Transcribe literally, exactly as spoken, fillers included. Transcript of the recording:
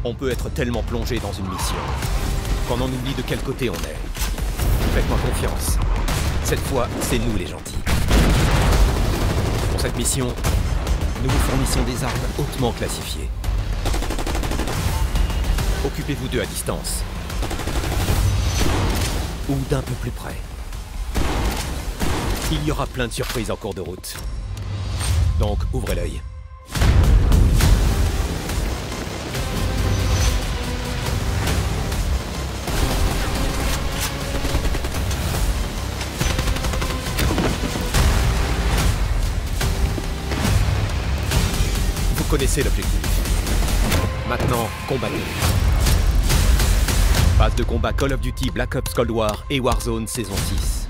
On peut être tellement plongé dans une mission qu'on en oublie de quel côté on est. Faites-moi confiance. Cette fois, c'est nous les gentils. Pour cette mission, nous vous fournissons des armes hautement classifiées. Occupez-vous d'eux à distance. Ou d'un peu plus près. Il y aura plein de surprises en cours de route. Donc, ouvrez l'œil. Vous connaissez l'objectif. Maintenant, combattez. Phase de combat Call of Duty Black Ops Cold War et Warzone saison six.